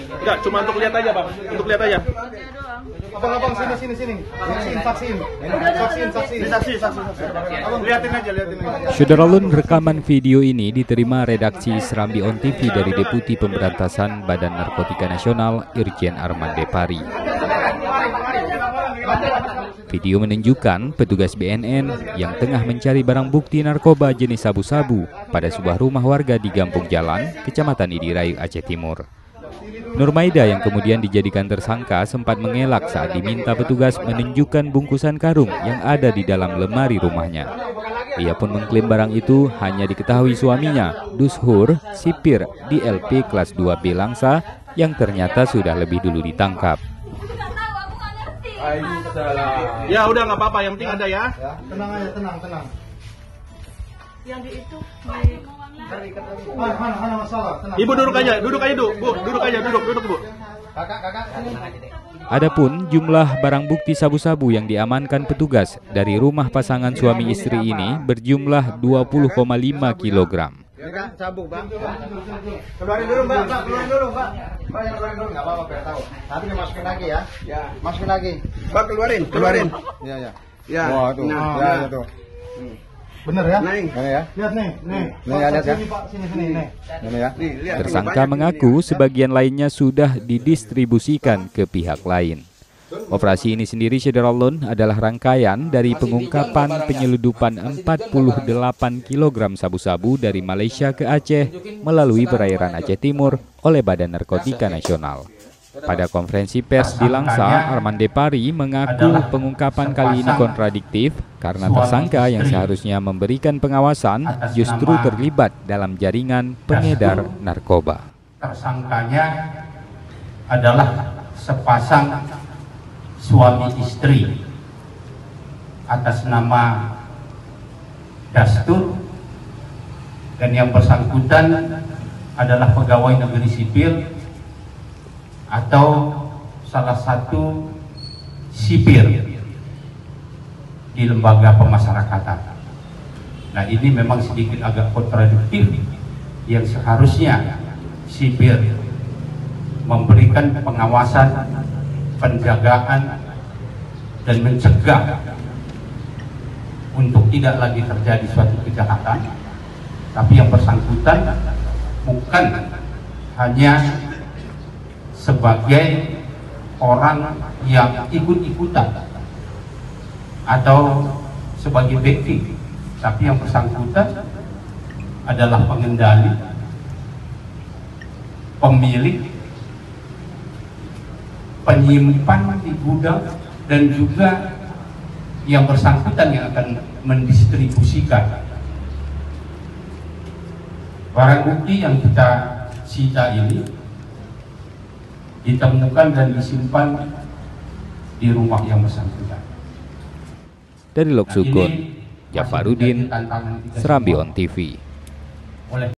Enggak, cuma untuk lihat aja, Bang. Untuk lihat aja. Abang, sini. Vaksin. Saksi. Abang, liatin aja. Syederalun, rekaman video ini diterima redaksi Serambi On TV dari Deputi Pemberantasan Badan Narkotika Nasional Irjen Arman Depari. Video menunjukkan petugas BNN yang tengah mencari barang bukti narkoba jenis sabu-sabu pada sebuah rumah warga di Gampung Jalan, Kecamatan Idirayu, Aceh Timur. Nurmaida yang kemudian dijadikan tersangka sempat mengelak saat diminta petugas menunjukkan bungkusan karung yang ada di dalam lemari rumahnya. Ia pun mengklaim barang itu hanya diketahui suaminya, Dushur, sipir di LP kelas 2B Langsa, yang ternyata sudah lebih dulu ditangkap. Ya udah, nggak apa-apa, yang penting ada ya. Tenang aja, tenang. Yang di itu Mana masalah, tenang. Ibu duduk aja, Bu. Duduk aja, Bu. Kakak. Adapun jumlah barang bukti sabu-sabu yang diamankan petugas dari rumah pasangan suami istri ini berjumlah 20,5 kilogram. Sabu, Bang. Keluarin dulu, Mbak. Keluarin dulu. Enggak apa-apa, biar tahu. Nanti dimasukin lagi ya. Ya. Masukin lagi. Bang, keluarin. Iya. Ya. Wah, tuh. Ya, tuh. Bener ya? Bener ya? Lihat nih. Lihat ya. Sini, nih. Bener ya? Tersangka mengaku sebagian lainnya sudah didistribusikan ke pihak lain. Operasi ini sendiri, Syederalun, adalah rangkaian dari pengungkapan penyeludupan 48 kg sabu-sabu dari Malaysia ke Aceh melalui perairan Aceh Timur oleh Badan Narkotika Nasional. Pada konferensi pers di Langsa, Arman Depari mengaku pengungkapan kali ini kontradiktif karena tersangka yang seharusnya memberikan pengawasan justru terlibat dalam jaringan pengedar narkoba. Tersangkanya adalah sepasang suami istri atas nama Dastur, dan yang bersangkutan adalah pegawai negeri sipil atau salah satu sipir di lembaga pemasyarakatan. Nah, ini memang sedikit agak kontradiktif, yang seharusnya sipir memberikan pengawasan, penjagaan, dan mencegah untuk tidak lagi terjadi suatu kejahatan, tapi yang bersangkutan bukan hanya sebagai orang yang ikut-ikutan atau sebagai backing, tapi yang bersangkutan adalah pengendali, pemilik, penyimpan di gudang, dan juga yang bersangkutan yang akan mendistribusikan. Barang bukti yang kita sita ini ditemukan dan disimpan di rumah yang bersangkutan. Dari Lok Sukun, Jafarudin, Serambi On TV.